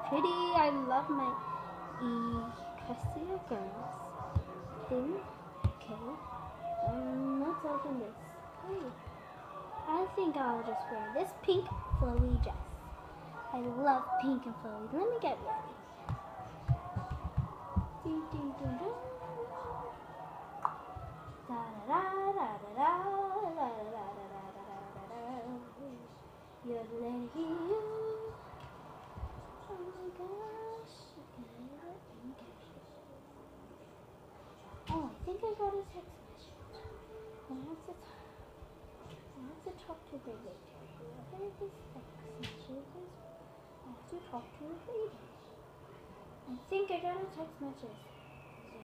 pretty. I love my Equestria girls thing. Okay. Let's open this. Hey. I think I'll just wear this pink flowy dress. I love pink and flowy. Let me get ready. Oh my gosh. Oh, I think I got a text message. I have to talk to the lady. Whoever this text message is, I have to talk to the lady. I think I got a text message.